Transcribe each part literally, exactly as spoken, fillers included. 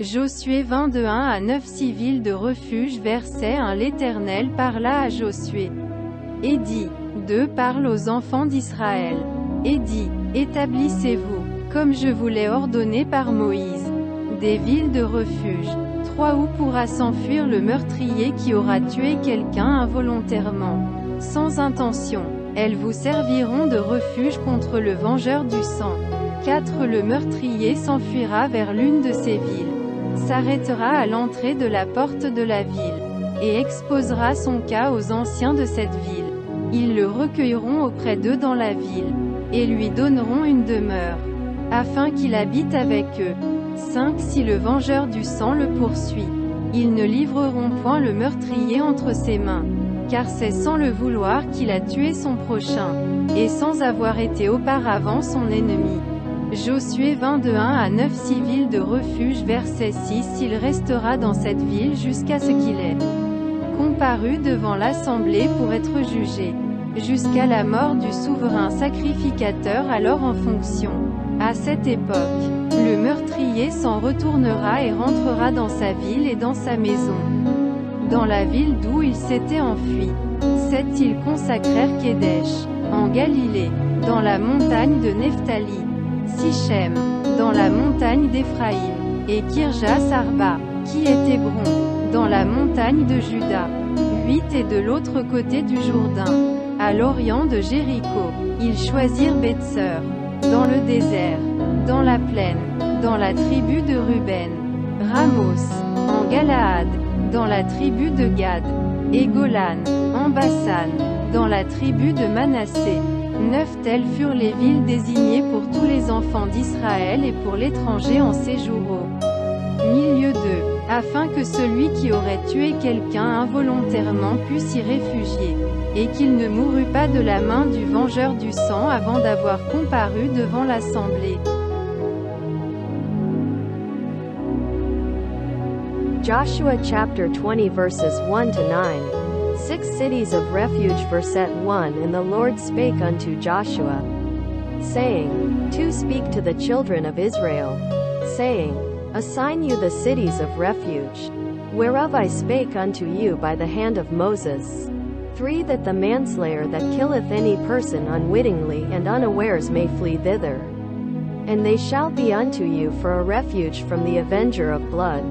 Josué vingt-deux un à neuf Six villes de refuge. Verset un L'Éternel parla à Josué. Et dit, deux Parle aux enfants d'Israël. Et dit, établissez-vous, comme je vous l'ai ordonné par Moïse, des villes de refuge. Trois Où pourra s'enfuir le meurtrier qui aura tué quelqu'un involontairement, sans intention. Elles vous serviront de refuge contre le vengeur du sang. Quatre Le meurtrier s'enfuira vers l'une de ces villes, s'arrêtera à l'entrée de la porte de la ville, et exposera son cas aux anciens de cette ville. Ils le recueilleront auprès d'eux dans la ville, et lui donneront une demeure, afin qu'il habite avec eux. Cinq Si le vengeur du sang le poursuit, ils ne livreront point le meurtrier entre ses mains, car c'est sans le vouloir qu'il a tué son prochain, et sans avoir été auparavant son ennemi. Josué vingt-deux un à neuf Six villes de refuge. Verset six Il restera dans cette ville jusqu'à ce qu'il ait comparu devant l'assemblée pour être jugé, jusqu'à la mort du souverain sacrificateur alors en fonction. À cette époque, le meurtrier s'en retournera et rentrera dans sa ville et dans sa maison, dans la ville d'où il s'était enfui. Sept Ils consacrèrent Kédesh, en Galilée, dans la montagne de Nephtali, Sichem, dans la montagne d'Éphraïm, et Kirjas Arba, qui est Hébron, dans la montagne de Juda. Huit Et de l'autre côté du Jourdain, à l'orient de Jéricho, ils choisirent Bethsur, dans le désert, dans la plaine, dans la tribu de Ruben, Ramos, en Galaad, dans la tribu de Gad, et Golan, en Bassan, dans la tribu de Manassé. Neuf Telles furent les villes désignées pour tous les enfants d'Israël et pour l'étranger en séjour au milieu d'eux, afin que celui qui aurait tué quelqu'un involontairement puisse s'y réfugier, et qu'il ne mourût pas de la main du vengeur du sang avant d'avoir comparu devant l'assemblée. Joshua chapter twenty verses one to nine. Six cities of refuge. Verset one And the Lord spake unto Joshua, saying, To speak to the children of Israel, saying, Assign you the cities of refuge, whereof I spake unto you by the hand of Moses. Three That the manslayer that killeth any person unwittingly and unawares may flee thither. And they shall be unto you for a refuge from the avenger of blood.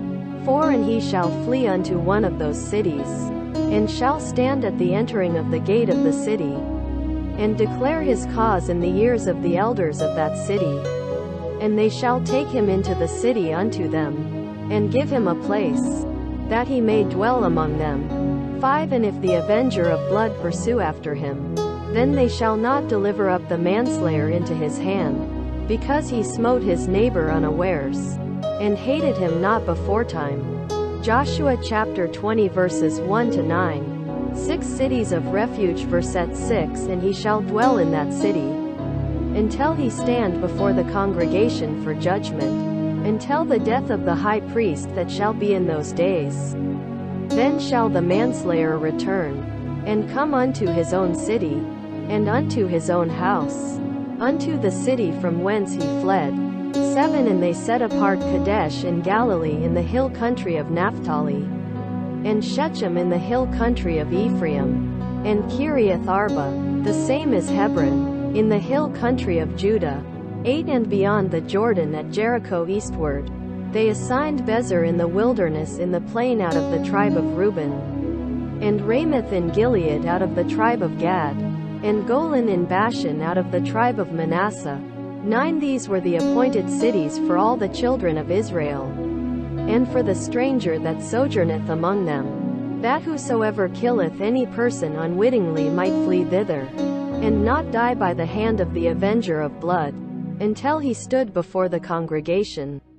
Four And he shall flee unto one of those cities, and shall stand at the entering of the gate of the city, and declare his cause in the ears of the elders of that city. And they shall take him into the city unto them, and give him a place, that he may dwell among them. Five And if the avenger of blood pursue after him, then they shall not deliver up the manslayer into his hand, because he smote his neighbor unawares, and hated him not beforetime. Joshua chapter twenty verses one to nine. Six cities of refuge. Verset six And he shall dwell in that city, until he stand before the congregation for judgment, until the death of the high priest that shall be in those days. Then shall the manslayer return, and come unto his own city, and unto his own house, unto the city from whence he fled. Seven And they set apart Kadesh in Galilee in the hill country of Naphtali, and Shechem in the hill country of Ephraim, and Kiriath Arba, the same as Hebron, in the hill country of Judah. Eight And beyond the Jordan at Jericho eastward, they assigned Bezer in the wilderness in the plain out of the tribe of Reuben, and Ramoth in Gilead out of the tribe of Gad, and Golan in Bashan out of the tribe of Manasseh. Nine These were the appointed cities for all the children of Israel, and for the stranger that sojourneth among them, that whosoever killeth any person unwittingly might flee thither, and not die by the hand of the avenger of blood, until he stood before the congregation.